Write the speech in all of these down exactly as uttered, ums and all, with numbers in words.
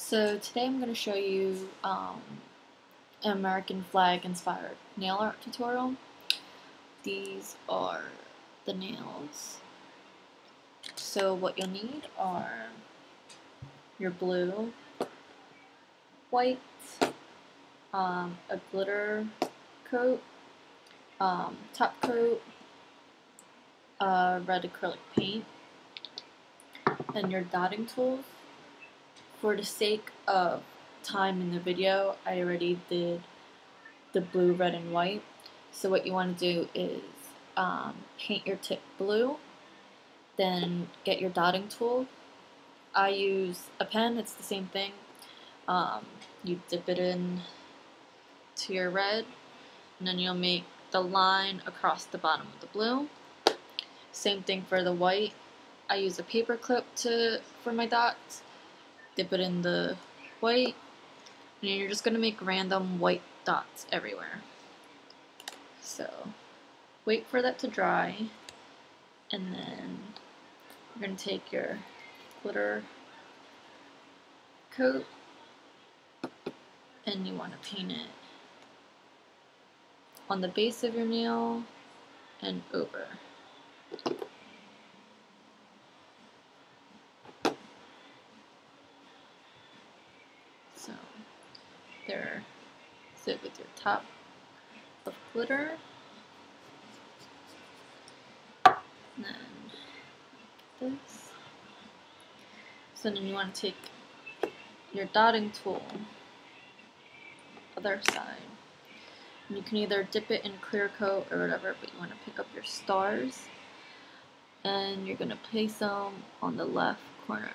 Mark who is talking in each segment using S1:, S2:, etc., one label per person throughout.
S1: So today I'm going to show you um, an American flag inspired nail art tutorial. These are the nails. So what you'll need are your blue, white, um, a glitter coat, um, top coat, uh, red acrylic paint, and your dotting tools. For the sake of time in the video, I already did the blue, red, and white. So what you want to do is um, paint your tip blue, then get your dotting tool. I use a pen, it's the same thing. Um, you dip it in to your red, and then you'll make the line across the bottom of the blue. Same thing for the white. I use a paper clip to for my dots. Dip it in the white, and you're just going to make random white dots everywhere. So wait for that to dry, and then you're going to take your glitter coat and you want to paint it on the base of your nail and over. So there's it with your top of glitter. And then this. So then you want to take your dotting tool, other side, and you can either dip it in clear coat or whatever, but you want to pick up your stars, and you're going to place them on the left corner.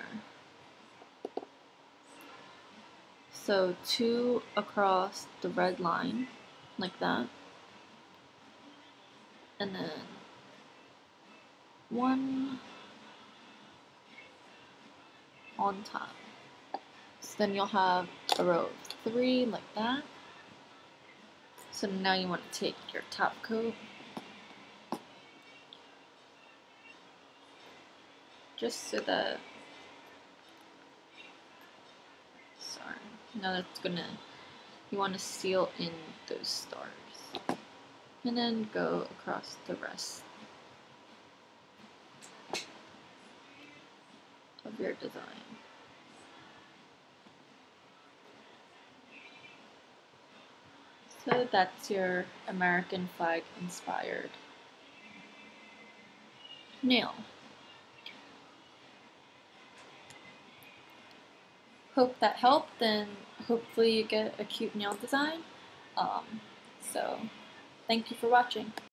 S1: So two across the red line, like that, and then one on top. So then you'll have a row of three like that. So now you want to take your top coat, just so that, sorry, now that's gonna, you want to seal in those stars, and then go across the rest of your design. So that's your American flag inspired nail. Hope that helped, and hopefully you get a cute nail design. Um, so thank you for watching.